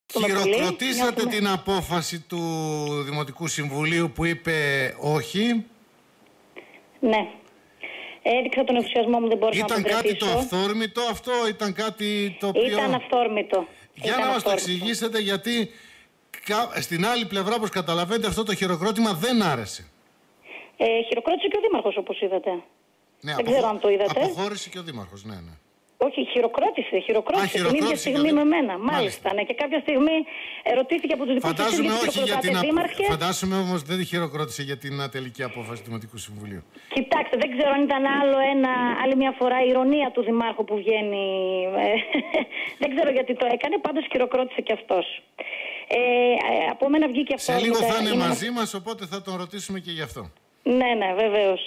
Χειροκροτήσατε την απόφαση του Δημοτικού Συμβουλίου που είπε όχι. Ναι. Έδειξα τον ενθουσιασμό μου, δεν μπορούσα να τον κρατήσω. Ήταν κάτι το αυθόρμητο αυτό, ήταν κάτι το οποίο... Ήταν αυθόρμητο. Για να μας το εξηγήσετε, γιατί στην άλλη πλευρά, όπως καταλαβαίνετε, αυτό το χειροκρότημα δεν άρεσε. Χειροκρότησε και ο Δήμαρχος, όπως είδατε. Ναι, δεν ξέρω αν το είδατε. Αποχώρησε και ο Δήμαρχος, ναι. Όχι, χειροκρότησε την ίδια στιγμή με μένα. Μάλιστα. Ναι. Και κάποια στιγμή ερωτήθηκε από τους δικούς του Δήμαρχε. Φαντάζομαι όμως δεν χειροκρότησε για την ατελική απόφαση του Δημοτικού Συμβουλίου. Κοιτάξτε, δεν ξέρω αν ήταν άλλη μια φορά η ηρωνία του Δημάρχου που βγαίνει. Δεν ξέρω γιατί το έκανε, πάντως χειροκρότησε και αυτός. Από μένα βγήκε αυτό. Σε λίγο θα είναι μαζί μας, οπότε θα τον ρωτήσουμε και γι' αυτό. Ναι, βεβαίως.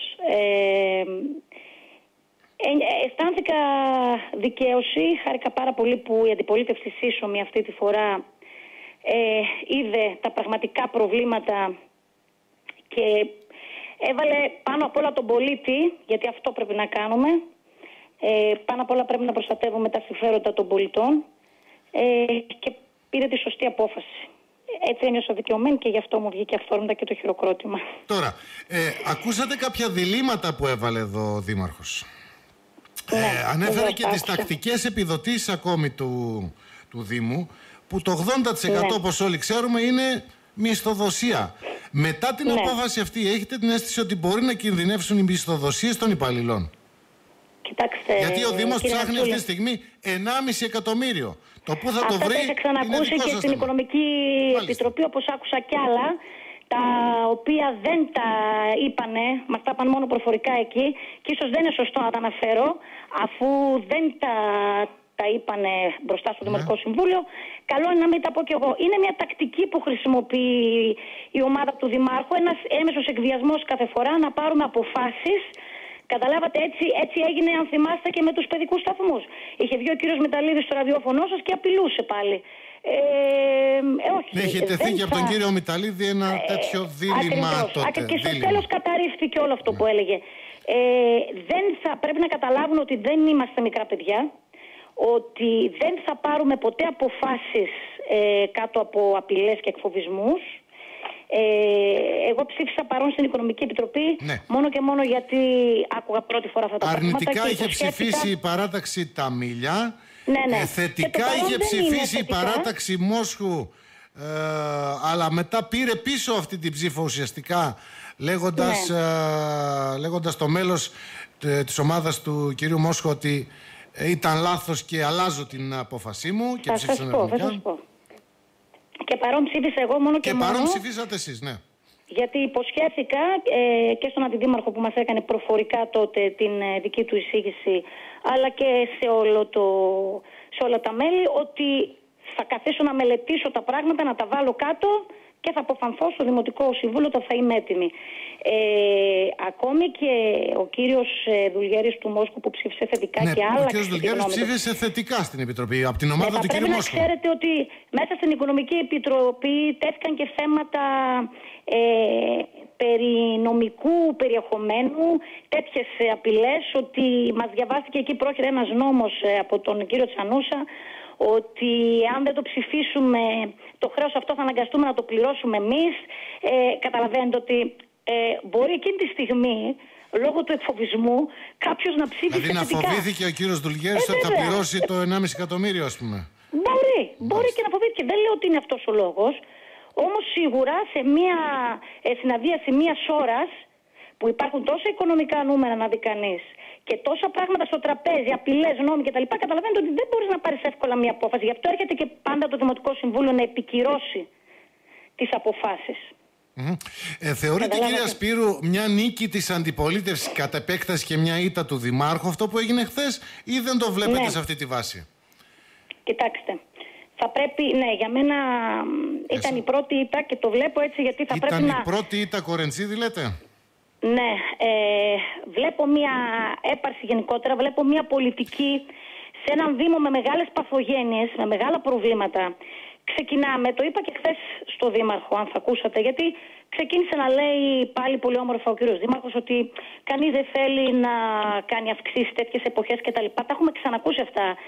Αισθάνθηκα δικαίωση, χάρηκα πάρα πολύ που η αντιπολίτευση σύσσωμη αυτή τη φορά είδε τα πραγματικά προβλήματα και έβαλε πάνω απ' όλα τον πολίτη, γιατί αυτό πρέπει να κάνουμε. Πάνω απ' όλα πρέπει να προστατεύουμε τα συμφέροντα των πολιτών και πήρε τη σωστή απόφαση. Έτσι ένιωσα δικαιωμένη και γι' αυτό μου βγήκε αυθόρμητα και το χειροκρότημα. Τώρα, ακούσατε κάποια διλήμματα που έβαλε εδώ ο Δήμαρχος. Ανέφερε και τις τακτικές επιδοτήσεις ακόμη του Δήμου, που το 80% όπως όλοι ξέρουμε είναι μισθοδοσία. Μετά την απόφαση αυτή, έχετε την αίσθηση ότι μπορεί να κινδυνεύσουν οι μισθοδοσίες των υπαλληλών? Κοιτάξτε, γιατί ο Δήμος ψάχνει αυτή τη στιγμή 1,5 εκατομμύριο. Το που θα το βρει είχα ξανακούσει και στην Οικονομική Επιτροπή, όπως άκουσα κι άλλα, τα οποία δεν τα είπανε, μας τα είπαν μόνο προφορικά εκεί, και ίσως δεν είναι σωστό να τα αναφέρω, αφού δεν τα είπανε μπροστά στο Δημοτικό Συμβούλιο. Καλό είναι να μην τα πω κι εγώ. Είναι μια τακτική που χρησιμοποιεί η ομάδα του Δημάρχου, ένας έμεσος εκβιασμός κάθε φορά, να πάρουμε αποφάσεις. Καταλάβατε, έτσι έγινε, αν θυμάστε, και με τους παιδικούς σταθμούς. Είχε βγει ο κύριος Μηταλίδης στο ραδιόφωνο σας και απειλούσε πάλι. Όχι, έχει τεθεί και από τον κύριο Μηταλίδη ένα τέτοιο δίλημμα τότε. Και στο τέλος καταρρίφθηκε όλο αυτό που έλεγε. Δεν θα πρέπει να καταλάβουν ότι δεν είμαστε μικρά παιδιά, ότι δεν θα πάρουμε ποτέ αποφάσεις κάτω από απειλές και εκφοβισμούς. Εγώ ψήφισα παρόν στην Οικονομική Επιτροπή μόνο και μόνο γιατί άκουγα πρώτη φορά αυτά τα πράγματα. Αρνητικά είχε ψηφίσει η παράταξη Ταμίλια. Θετικά είχε ψηφίσει η παράταξη Μόσχου, αλλά μετά πήρε πίσω αυτή την ψήφο ουσιαστικά, λέγοντας το μέλος της ομάδας του κυρίου Μόσχου ότι ήταν λάθος και αλλάζω την απόφασή μου και ψήφισαν εθνικά. Και παρόν ψήφισα εγώ μόνο και μόνο. Και παρόν ψηφίσατε εσείς, ναι. Γιατί υποσχέθηκα και στον αντιδήμαρχο που μας έκανε προφορικά τότε την δική του εισήγηση, αλλά και σε όλα τα μέλη, ότι θα καθίσω να μελετήσω τα πράγματα, να τα βάλω κάτω και θα αποφανθώ στο Δημοτικό Συμβούλιο όταν θα είμαι έτοιμη. Ακόμη και ο κύριος Δουλγέρης του Μόσχου που ψήφισε θετικά και άλλαξε. Ο κύριος Δουλγέρης ψήφισε θετικά στην Επιτροπή από την ομάδα του κύριου Μόσχου. Πρέπει να ξέρετε ότι μέσα στην Οικονομική Επιτροπή τέθηκαν και θέματα περί νομικού περιεχομένου, τέτοιες απειλές, ότι μας διαβάστηκε εκεί πρόχειρα ένας νόμος από τον κύριο Τσανούσα, ότι αν δεν το ψηφίσουμε το χρέος αυτό θα αναγκαστούμε να το πληρώσουμε εμείς. Καταλαβαίνετε ότι μπορεί εκείνη τη στιγμή, λόγω του εκφοβισμού, κάποιος να ψήφισε θετικά. Δηλαδή να φοβήθηκε ο κύριος Δουλγέρης ότι θα πληρώσει το 1,5 εκατομμύριο, ας πούμε. Μπορεί και να φοβήθηκε. Δεν λέω ότι είναι αυτός ο λόγος. Όμως σίγουρα σε μια συναντίαση μιας ώρας που υπάρχουν τόσα οικονομικά νούμερα να δει κανείς και τόσα πράγματα στο τραπέζι, απειλές, νόμοι κτλ., καταλαβαίνετε ότι δεν μπορείς να πάρεις εύκολα μια απόφαση. Γι' αυτό έρχεται και πάντα το Δημοτικό Συμβούλιο να επικυρώσει τις αποφάσεις. Θεωρείτε, κυρία Σπύρου, μια νίκη της αντιπολίτευσης κατ' επέκταση και μια ήττα του Δημάρχου αυτό που έγινε χθες, ή δεν το βλέπετε σε αυτή τη βάση? Κοιτάξτε, θα πρέπει, για μένα ήταν η πρώτη ήττα και το βλέπω έτσι, γιατί θα πρέπει να... Ήταν η πρώτη ήττα Κορεντσίδη, λέτε? Ναι, βλέπω μια έπαρση γενικότερα, βλέπω μια πολιτική σε έναν Δήμο με μεγάλες παθογένειες, με μεγάλα προβλήματα. Ξεκινάμε, το είπα και χθες στο Δήμαρχο, αν θα ακούσατε, γιατί ξεκίνησε να λέει πάλι πολύ όμορφα ο κύριος Δήμαρχος ότι κανείς δεν θέλει να κάνει αυξήσεις τέτοιες εποχές κτλ. Τα έχουμε ξανακούσει αυτά.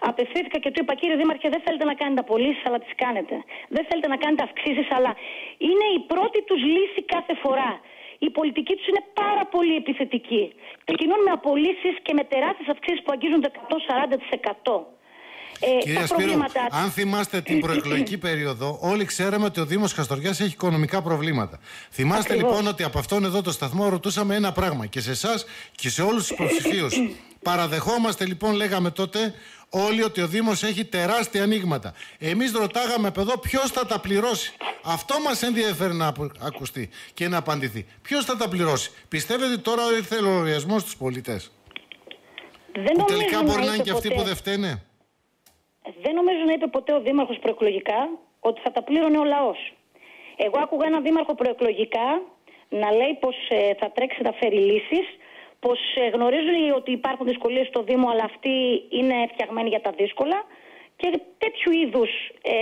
απευθύνθηκα και του είπα: κύριε Δήμαρχε, δεν θέλετε να κάνετε απολύσεις, αλλά τις κάνετε. Δεν θέλετε να κάνετε αυξήσεις, αλλά είναι η πρώτη τους λύση κάθε φορά. Η πολιτική τους είναι πάρα πολύ επιθετική. Ξεκινούν με απολύσεις και με τεράστιες αυξήσεις που αγγίζουν το 140%. Κυρία Σπύρου, αν θυμάστε την προεκλογική περίοδο, όλοι ξέραμε ότι ο Δήμος Χαστοριάς έχει οικονομικά προβλήματα. Θυμάστε λοιπόν ότι από αυτόν εδώ το σταθμό ρωτούσαμε ένα πράγμα και σε εσάς και σε όλους τους υποψηφίους. Παραδεχόμαστε λοιπόν, λέγαμε τότε όλοι, ότι ο Δήμος έχει τεράστια ανοίγματα. Εμείς ρωτάγαμε από εδώ ποιος θα τα πληρώσει. Αυτό μας ενδιαφέρει να ακουστεί και να απαντηθεί. Ποιος θα τα πληρώσει? Πιστεύετε τώρα ήρθε ο λογαριασμός στους πολίτες? Που τελικά μπορεί να είναι και αυτοί που δεν φταίνε. Δεν νομίζω να είπε ποτέ ο Δήμαρχος προεκλογικά ότι θα τα πλήρωνε ο λαός. Εγώ άκουγα έναν Δήμαρχο προεκλογικά να λέει πως θα τρέξει να φέρει λύσεις, πως γνωρίζουν ότι υπάρχουν δυσκολίες στο Δήμο, αλλά αυτοί είναι φτιαγμένοι για τα δύσκολα, και τέτοιου είδους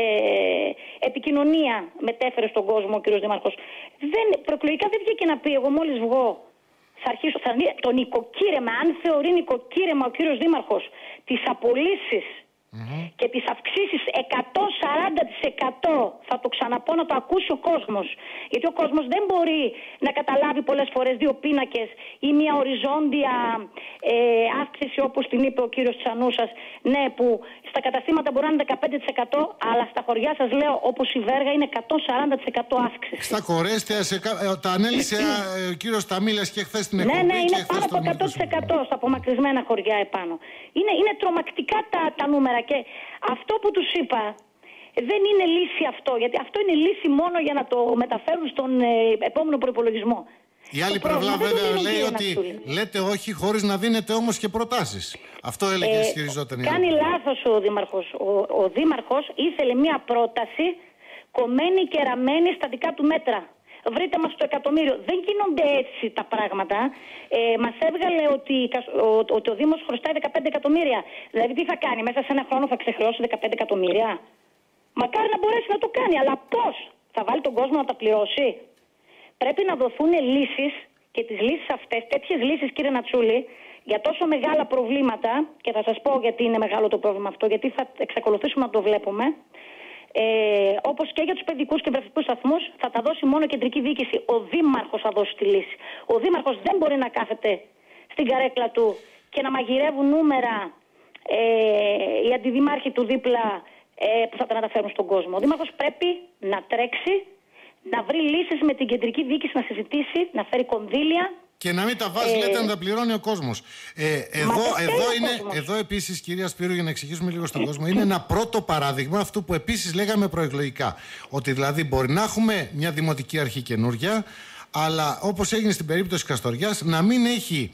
επικοινωνία μετέφερε στον κόσμο ο κ. Δήμαρχος. Προεκλογικά δεν βγήκε να πει: εγώ μόλις βγω θα αρχίσω το νοικοκύρεμα, αν θεωρεί νοικοκύρεμα ο κύριος Δήμαρχος τις απολύσεις και τις αυξήσεις 140%, θα το ξαναπώ να το ακούσει ο κόσμος. Γιατί ο κόσμος δεν μπορεί να καταλάβει πολλές φορές δύο πίνακες ή μια οριζόντια αύξηση, όπως την είπε ο κύριος Τσανούσας. Ναι, που στα καταστήματα μπορεί να είναι 15%, αλλά στα χωριά σας λέω, όπως η Βέργα, είναι 140% αύξηση. Στα Κορέστια, τα ανέλησε ο κύριος Ταμίλας και χθες την εκπομπή. Ναι, είναι πάνω από 100% στα απομακρυσμένα χωριά επάνω. Είναι τρομακτικά τα νούμερα, και αυτό που τους είπα δεν είναι λύση αυτό, γιατί αυτό είναι λύση μόνο για να το μεταφέρουν στον επόμενο προϋπολογισμό. Η άλλη πλευρά βέβαια λέει ότι λέτε όχι χωρίς να δίνετε όμως και προτάσεις. Αυτό έλεγε, ισχυριζόταν. Κάνει λάθος ο Δήμαρχος. Ο Δήμαρχος ήθελε μια πρόταση κομμένη και ραμμένη στα δικά του μέτρα. Βρείτε μας το εκατομμύριο. Δεν γίνονται έτσι τα πράγματα. Μας έβγαλε ότι ο Δήμος χρωστάει 15 εκατομμύρια. Δηλαδή τι θα κάνει? Μέσα σε ένα χρόνο θα ξεχρεώσει 15 εκατομμύρια? Μακάρι να μπορέσει να το κάνει, αλλά πώς? Θα βάλει τον κόσμο να τα πληρώσει? Πρέπει να δοθούν λύσεις, και τις λύσεις αυτές, τέτοιες λύσεις, κύριε Νατσούλη, για τόσο μεγάλα προβλήματα, και θα σας πω γιατί είναι μεγάλο το πρόβλημα αυτό, γιατί θα εξακολουθήσουμε να το βλέπουμε. Όπως και για τους παιδικούς και βρεφικούς σταθμούς, θα τα δώσει μόνο η κεντρική διοίκηση. Ο Δήμαρχος θα δώσει τη λύση. Ο Δήμαρχος δεν μπορεί να κάθεται στην καρέκλα του και να μαγειρεύουν νούμερα οι αντιδημάρχοι του δίπλα που θα τα αναφέρουν στον κόσμο. Ο Δήμαρχος πρέπει να τρέξει, να βρει λύσεις με την κεντρική διοίκηση, να συζητήσει, να φέρει κονδύλια. Και να μην τα βάζει, λέτε, να τα πληρώνει ο κόσμος. Εδώ επίσης, κυρία Σπύρου, για να εξηγήσουμε λίγο στον κόσμο, είναι ένα πρώτο παράδειγμα αυτού που επίσης λέγαμε προεκλογικά. Ότι δηλαδή μπορεί να έχουμε μια δημοτική αρχή καινούρια, αλλά όπως έγινε στην περίπτωση Καστοριάς, να μην έχει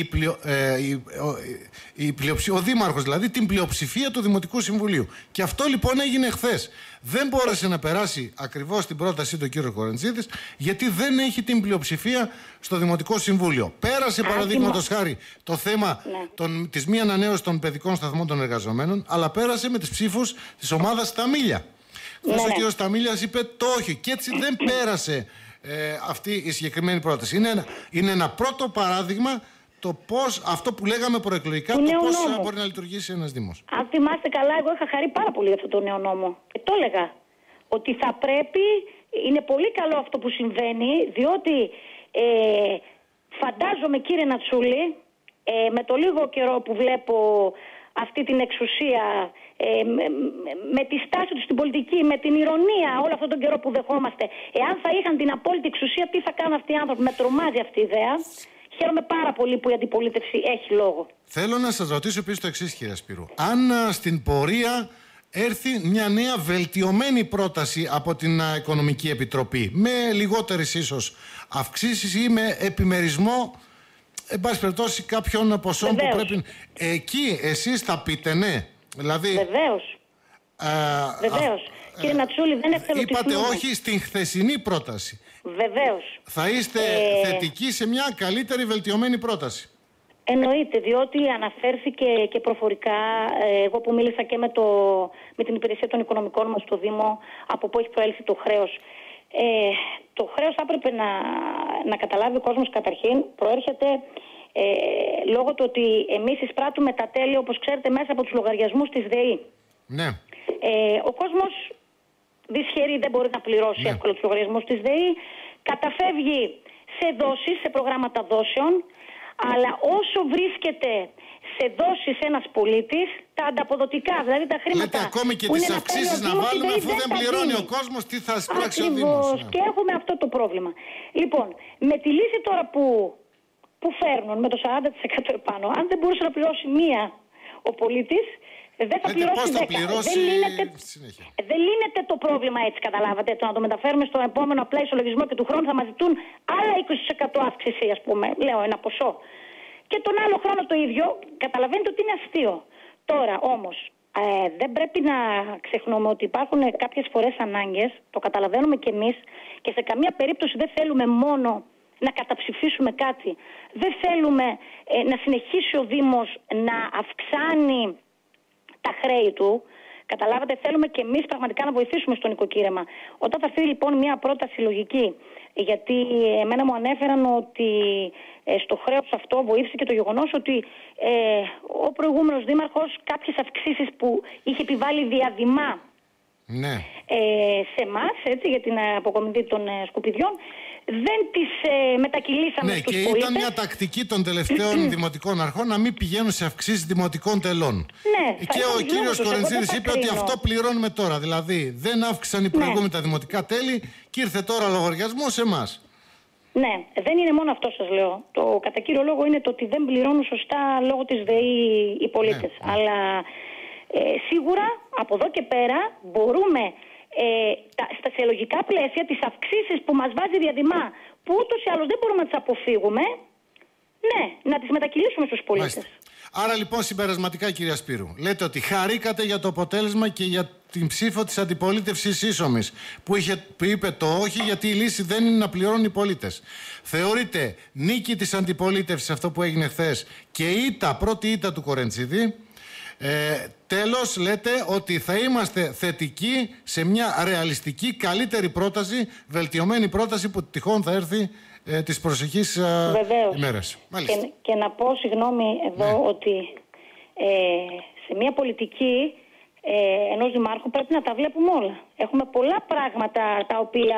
ο Δήμαρχος δηλαδή την πλειοψηφία του Δημοτικού Συμβουλίου. Και αυτό λοιπόν έγινε χθες. Δεν μπόρεσε να περάσει ακριβώς την πρότασή του κ. Κορεντζίδης, γιατί δεν έχει την πλειοψηφία στο Δημοτικό Συμβούλιο. Πέρασε παραδείγματος χάρη το θέμα της μη ανανέωσης των παιδικών σταθμών των εργαζομένων, αλλά πέρασε με τις ψήφους της ομάδας Σταμίλια. Χθες ο κ. Σταμίλιας είπε το όχι, και έτσι δεν πέρασε αυτή η συγκεκριμένη πρόταση. Είναι ένα πρώτο παράδειγμα το πώς, αυτό που λέγαμε προεκλογικά, το πώς μπορεί να λειτουργήσει ένας Δήμος. Αν θυμάστε καλά, εγώ είχα χαρεί πάρα πολύ για αυτό το νέο νόμο. Και το έλεγα ότι θα πρέπει, είναι πολύ καλό αυτό που συμβαίνει, διότι φαντάζομαι, κύριε Νατσούλη, με το λίγο καιρό που βλέπω αυτή την εξουσία, με τη στάση του στην πολιτική, με την ηρωνία όλο αυτόν τον καιρό που δεχόμαστε, εάν θα είχαν την απόλυτη εξουσία, τι θα κάνουν αυτοί οι άνθρωποι? Με τρομάζει αυτή η ιδέα. Χαίρομαι πάρα πολύ που η αντιπολίτευση έχει λόγο. Θέλω να σας ρωτήσω επίσης το εξής, κυρία Σπύρου. Αν στην πορεία έρθει μια νέα βελτιωμένη πρόταση από την Οικονομική Επιτροπή, με λιγότερες ίσως αυξήσεις ή με επιμερισμό, εν πάση περιπτώσει, κάποιων ποσών που πρέπει. Εκεί εσείς θα πείτε ναι? Δηλαδή, βεβαίως. Βεβαίως. Κύριε Νατσούλη, δεν είπατε όχι στην χθεσινή πρόταση. Βεβαίως. Θα είστε θετικοί σε μια καλύτερη βελτιωμένη πρόταση? Εννοείται, διότι αναφέρθηκε και προφορικά, εγώ που μίλησα και με την υπηρεσία των οικονομικών μας στο Δήμο, από πού έχει προέλθει το χρέος. Το χρέος θα έπρεπε να καταλάβει ο κόσμος, καταρχήν προέρχεται λόγω του ότι εμείς εισπράττουμε τα τέλη, όπως ξέρετε, μέσα από τους λογαριασμούς της ΔΕΗ. Ναι. Ο κόσμος δυσχερεί, δεν μπορεί να πληρώσει εύκολα τους λογαριασμούς της ΔΕΗ, καταφεύγει σε δόσεις, σε προγράμματα δόσεων, αλλά όσο βρίσκεται σε δόσεις ένας πολίτης, τα ανταποδοτικά, δηλαδή τα χρήματα. Λέτε ακόμη και τις αυξήσεις να βάλουμε, αφού δεν πληρώνει ο κόσμος, τι θα σπράξει ο Δήμος. Και έχουμε αυτό το πρόβλημα. Λοιπόν, με τη λύση τώρα που φέρνουν με το 40% επάνω, αν δεν μπορούσε να πληρώσει μία ο πολίτης, δεν θα πληρώσει 10. Δεν λύνεται το πρόβλημα έτσι, καταλάβατε. Το να το μεταφέρουμε στο επόμενο απλά ισολογισμό και του χρόνου θα μας ζητούν άλλα 20% αύξηση, ας πούμε. Λέω ένα ποσό. Και τον άλλο χρόνο το ίδιο. Καταλαβαίνετε ότι είναι αστείο. Τώρα όμως, δεν πρέπει να ξεχνούμε ότι υπάρχουν κάποιες φορές ανάγκες, το καταλαβαίνουμε κι εμείς, και σε καμία περίπτωση δεν θέλουμε μόνο να καταψηφίσουμε κάτι. Δεν θέλουμε να συνεχίσει ο Δήμος να αυξάνει τα χρέη του. Καταλάβατε, θέλουμε και εμείς πραγματικά να βοηθήσουμε στο νοικοκύρεμα. Όταν θα έρθει λοιπόν μια πρόταση λογική, γιατί εμένα μου ανέφεραν ότι στο χρέος αυτό βοήθησε και το γεγονός ότι ο προηγούμενος δήμαρχος κάποιες αυξήσεις που είχε επιβάλει διαδημά σε εμάς, έτσι, για την αποκομιδή των σκουπιδιών, δεν τις μετακυλήσαμε στους πολίτες. Ναι, και ήταν μια τακτική των τελευταίων δημοτικών αρχών να μην πηγαίνουν σε αυξήσεις δημοτικών τελών. Ναι, και ο κύριος Κορεντσίδης είπε ότι αυτό πληρώνουμε τώρα. Δηλαδή δεν αύξησαν οι προηγούμενοι τα δημοτικά τέλη και ήρθε τώρα λογαριασμό σε εμάς. Ναι, δεν είναι μόνο αυτό, σας λέω. Το κατά κύριο λόγο είναι το ότι δεν πληρώνουν σωστά λόγω της ΔΕΗ οι πολίτες. Αλλά σίγουρα από εδώ και πέρα μπορούμε στα συλλογικά πλαίσια τις αυξήσεις που μας βάζει διαδημά, που ούτως ή άλλως δεν μπορούμε να τις αποφύγουμε, να τις μετακυλήσουμε στους πολίτες. Μάλιστα. Άρα λοιπόν συμπερασματικά, κυρία Σπύρου, λέτε ότι χαρήκατε για το αποτέλεσμα και για την ψήφο της αντιπολίτευσης ίσομης που είπε το όχι, γιατί η λύση δεν είναι να πληρώνουν οι πολίτες. Θεωρείτε νίκη της αντιπολίτευσης αυτό που έγινε χθες και πρώτη ήττα του Κορεντσίδη. Τέλος, λέτε ότι θα είμαστε θετικοί σε μια ρεαλιστική, καλύτερη πρόταση, βελτιωμένη πρόταση που τυχόν θα έρθει τις προσεχείς ημέρες. Και να πω, συγγνώμη εδώ, ότι σε μια πολιτική ενός δημάρχου πρέπει να τα βλέπουμε όλα. Έχουμε πολλά πράγματα τα οποία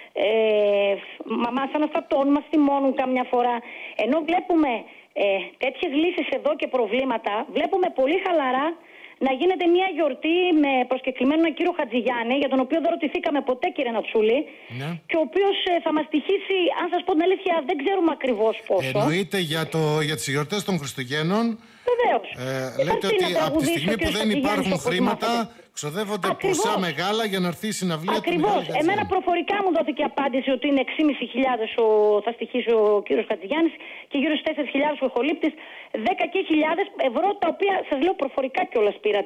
μας αναστατώνουν, μας θυμώνουν καμιά φορά. Ενώ βλέπουμε τέτοιες λύσεις εδώ και προβλήματα, βλέπουμε πολύ χαλαρά να γίνεται μια γιορτή με προσκεκλημένο τον κύριο Χατζηγιάννη, για τον οποίο δεν ρωτηθήκαμε ποτέ, κύριε Νατσούλη, και ο οποίος θα μας τυχήσει, αν σας πω την αλήθεια, δεν ξέρουμε ακριβώς πόσο. Εννοείται για τις γιορτές των Χριστουγέννων. Βεβαίως. Λέτε ότι από τη στιγμή που δεν υπάρχουν χρήματα, ξοδεύονται ποσά μεγάλα για να έρθει η συναυλία. Ακριβώς. Εμένα προφορικά μου δόθηκε απάντηση ότι είναι 6.500 θα στοιχήσει ο κύριος Χατζηγιάννης και γύρω στους 4.000 ο ηχολήπτης, 10.000 ευρώ, τα οποία σας λέω προφορικά κιόλας πήρα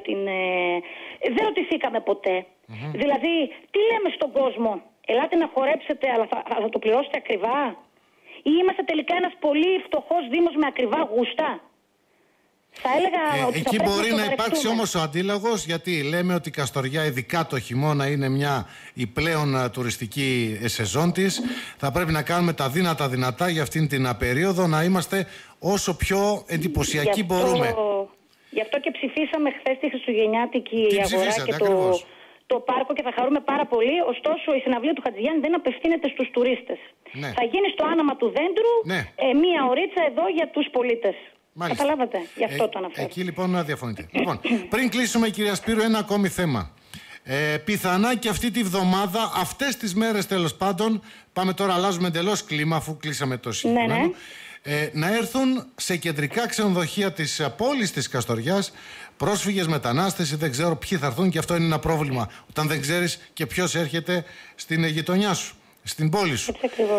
δεν ρωτηθήκαμε ποτέ. Δηλαδή, τι λέμε στον κόσμο, ελάτε να χορέψετε, αλλά θα το πληρώσετε ακριβά, ή είμαστε τελικά ένας πολύ φτωχός δήμος με ακριβά γούστα? Θα έλεγα ότι εκεί μπορεί να υπάρξει όμως ο αντίλογος, γιατί λέμε ότι η Καστοριά, ειδικά το χειμώνα, είναι η πλέον τουριστική σεζόν της. Θα πρέπει να κάνουμε τα δυνατά για αυτήν την περίοδο, να είμαστε όσο πιο εντυπωσιακοί μπορούμε. Γι' αυτό και ψηφίσαμε χθες τη Χριστουγεννιάτικη αγορά και το πάρκο, και θα χαρούμε πάρα πολύ. Ωστόσο, η συναυλία του Χατζηγιάννη δεν απευθύνεται στους τουρίστες. Θα γίνει στο άναμα του δέντρου, μία ωρίτσα εδώ για τους πολίτες. Μάλιστα. Καταλάβατε, γι' αυτό το αναφέρω. Εκεί λοιπόν να διαφωνείτε. Λοιπόν, πριν κλείσουμε, κυρία Σπύρου, ένα ακόμη θέμα. Πιθανά και αυτή τη βδομάδα, αυτές τις μέρες τέλος πάντων, πάμε τώρα, αλλάζουμε εντελώς κλίμα αφού κλείσαμε το συγκεκριμένο, να έρθουν σε κεντρικά ξενοδοχεία της πόλης της Καστοριάς πρόσφυγες, μετανάστες ή δεν ξέρω ποιοι θα έρθουν, και αυτό είναι ένα πρόβλημα όταν δεν ξέρεις και ποιος έρχεται στην γειτονιά σου, στην πόλη σου.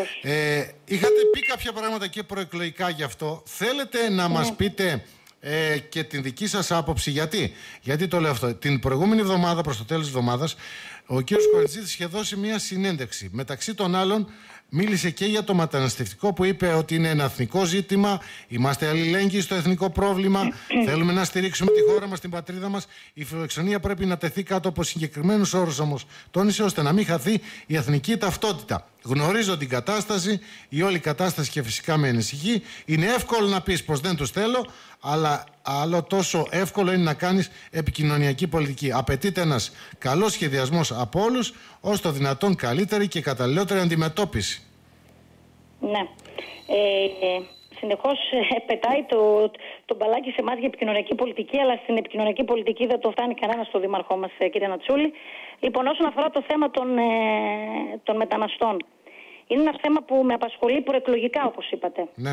Είχατε πει κάποια πράγματα και προεκλογικά γι' αυτό. Θέλετε να μας πείτε και την δική σας άποψη? Γιατί το λέω αυτό? Την προηγούμενη εβδομάδα, προς το τέλος της εβδομάδας, ο κ. Κορεντσίδης είχε δώσει μια συνέντευξη. Μεταξύ των άλλων μίλησε και για το μεταναστευτικό, που είπε ότι είναι ένα εθνικό ζήτημα, είμαστε αλληλέγγυοι στο εθνικό πρόβλημα, θέλουμε να στηρίξουμε τη χώρα μας, την πατρίδα μας. Η φιλοξενία πρέπει να τεθεί κάτω από συγκεκριμένους όρους όμως, τόνισε, ώστε να μην χαθεί η εθνική ταυτότητα. Γνωρίζω την κατάσταση, η όλη κατάσταση και φυσικά με ανησυχεί. Είναι εύκολο να πεις πως δεν τους θέλω, αλλά άλλο τόσο εύκολο είναι να κάνεις επικοινωνιακή πολιτική. Απαιτείται ένας καλός σχεδιασμός από όλους, ώστε το δυνατόν καλύτερη και καταλληλότερη αντιμετώπιση. Ναι. Συνεχώς πετάει το μπαλάκι σε εμάς για επικοινωνιακή πολιτική, αλλά στην επικοινωνιακή πολιτική δεν το φτάνει κανένα στο δήμαρχό μας, κύριε Νατσούλη. Λοιπόν, όσον αφορά το θέμα των μεταναστών, είναι ένα θέμα που με απασχολεί προεκλογικά, όπως είπατε. Ναι.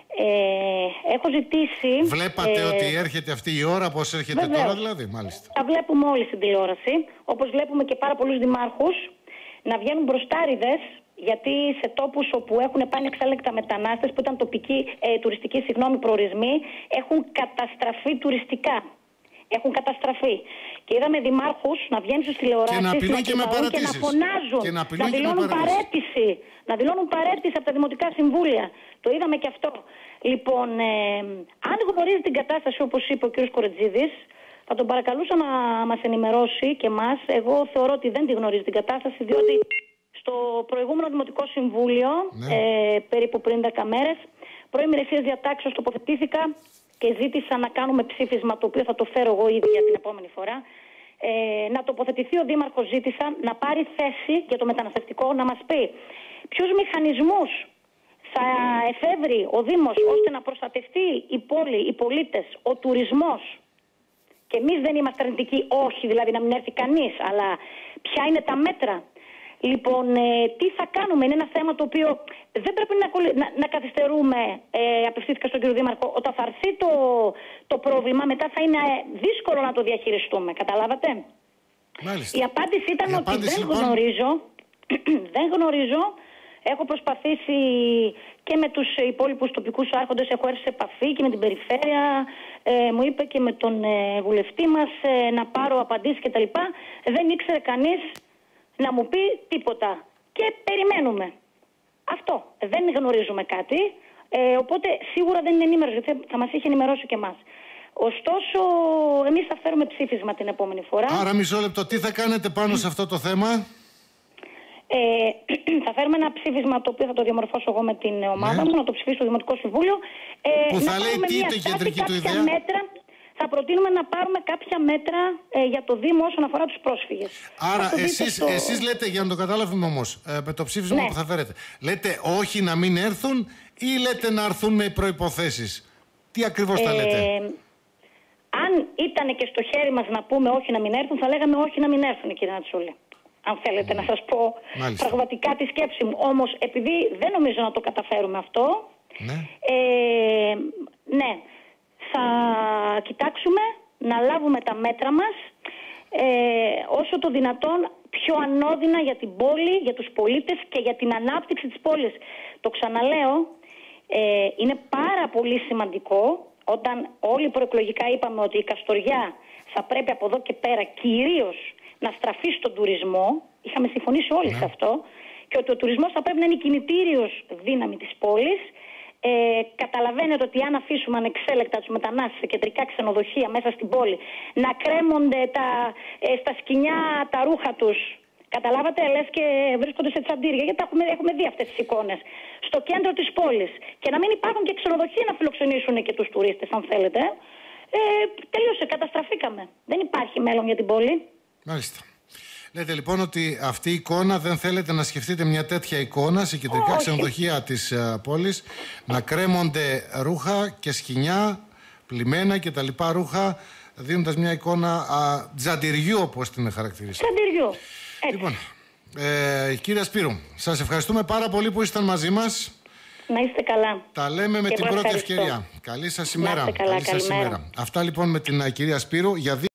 Έχω ζητήσει... Βλέπατε ότι έρχεται αυτή η ώρα, πώς έρχεται τώρα δηλαδή, μάλιστα. Τα βλέπουμε όλοι στην τηλεόραση, όπως βλέπουμε και πάρα πολλούς δημάρχους να βγαίνουν μπροστάριδες, γιατί σε τόπους όπου έχουν πάει εξέλεκτα μετανάστες, που ήταν τουριστικοί προορισμοί, έχουν καταστραφεί τουριστικά. Έχουν καταστραφεί. Και είδαμε δημάρχους να βγαίνουν στις τηλεοράσεις, να κοιτάζουν και να φωνάζουν, να δηλώνουν παρέτηση. Να δηλώνουν παρέτηση από τα δημοτικά συμβούλια. Το είδαμε και αυτό. Λοιπόν, αν γνωρίζει την κατάσταση, όπως είπε ο κ. Κορετζίδης, θα τον παρακαλούσα να μας ενημερώσει και εμάς. Εγώ θεωρώ ότι δεν τη γνωρίζει την κατάσταση, διότι στο προηγούμενο Δημοτικό Συμβούλιο, περίπου πριν 10 μέρες, προημερησίας διατάξεως τοποθετήθηκα και ζήτησα να κάνουμε ψήφισμα, το οποίο θα το φέρω εγώ ήδη για την επόμενη φορά. Να τοποθετηθεί ο Δήμαρχος, ζήτησα να πάρει θέση για το μεταναστευτικό, να μας πει ποιους μηχανισμούς θα εφεύρει ο Δήμος ώστε να προστατευτεί η πόλη, οι πολίτες, ο τουρισμός. Και εμείς δεν είμαστε αρνητικοί, όχι δηλαδή να μην έρθει κανείς, αλλά ποια είναι τα μέτρα. Λοιπόν, τι θα κάνουμε, είναι ένα θέμα το οποίο δεν πρέπει να καθυστερούμε. Απευθύνθηκα στον κύριο Δήμαρχο, όταν θα έρθει το πρόβλημα, μετά θα είναι δύσκολο να το διαχειριστούμε. Καταλάβατε? Μάλιστα. Η απάντηση ήταν ότι δεν γνωρίζω. Δεν γνωρίζω. Έχω προσπαθήσει και με τους υπόλοιπους τοπικούς άρχοντες, έχω έρθει σε επαφή και με την περιφέρεια, μου είπε και με τον βουλευτή μας να πάρω απαντήσεις κτλ. Δεν ήξερε κανείς να μου πει τίποτα. Και περιμένουμε. Αυτό. Δεν γνωρίζουμε κάτι. Οπότε σίγουρα δεν είναι ενήμερος, γιατί θα μας είχε ενημερώσει και εμάς. Ωστόσο, εμείς θα φέρουμε ψήφισμα την επόμενη φορά. Άρα, μισό λεπτό, τι θα κάνετε πάνω σε αυτό το θέμα? Θα φέρουμε ένα ψήφισμα το οποίο θα το διαμορφώσω εγώ με την ομάδα μου, να το ψηφίσει στο Δημοτικό Συμβούλιο. Που θα λέει τι είναι η κεντρική του ιδέα. Θα προτείνουμε να πάρουμε κάποια μέτρα για το Δήμο όσον αφορά τους πρόσφυγες. Άρα εσείς λέτε, για να το καταλάβουμε όμως, με το ψήφισμα που θα φέρετε, λέτε όχι να μην έρθουν ή λέτε να έρθουν με προϋποθέσεις? Τι ακριβώς θα λέτε? Αν ήταν και στο χέρι μας να πούμε όχι να μην έρθουν, θα λέγαμε όχι να μην έρθουν, κύριε Νατσούλη. Αν θέλετε να σας πω πραγματικά τη σκέψη μου. Όμως επειδή δεν νομίζω να το καταφέρουμε αυτό, ναι, θα κοιτάξουμε να λάβουμε τα μέτρα μας όσο το δυνατόν πιο ανώδυνα για την πόλη, για τους πολίτες και για την ανάπτυξη της πόλης. Το ξαναλέω, είναι πάρα πολύ σημαντικό όταν όλοι προεκλογικά είπαμε ότι η Καστοριά θα πρέπει από εδώ και πέρα κυρίως να στραφεί στον τουρισμό, είχαμε συμφωνήσει όλοι σε αυτό, και ότι ο τουρισμός θα πρέπει να είναι η κινητήριος δύναμη της πόλης. Καταλαβαίνετε ότι αν αφήσουμε ανεξέλεκτα τους μετανάστες σε κεντρικά ξενοδοχεία μέσα στην πόλη να κρέμονται στα σκοινιά τα ρούχα τους, καταλάβατε, λες και βρίσκονται σε τσαντήρια, γιατί έχουμε δει αυτές τις εικόνες, στο κέντρο της πόλης, και να μην υπάρχουν και ξενοδοχεία να φιλοξενήσουν και τους τουρίστες, αν θέλετε, τελείωσε, καταστραφήκαμε. Δεν υπάρχει μέλλον για την πόλη. Μάλιστα. Λέτε λοιπόν ότι αυτή η εικόνα, δεν θέλετε να σκεφτείτε μια τέτοια εικόνα σε κεντρικά ξενοδοχεία της πόλης, να κρέμονται ρούχα και σκοινιά, πλημμένα και τα λοιπά ρούχα, δίνοντας μια εικόνα τζαντιριού, όπως την χαρακτηρίσατε. Τζαντιριού. Λοιπόν, κύριε Σπύρου, σας ευχαριστούμε πάρα πολύ που ήσταν μαζί μας. Να είστε καλά. Τα λέμε με την πρώτη ευκαιρία. Καλή σας ημέρα. Καλή σας ημέρα. Αυτά λοιπόν με την κυρία Σπύρου.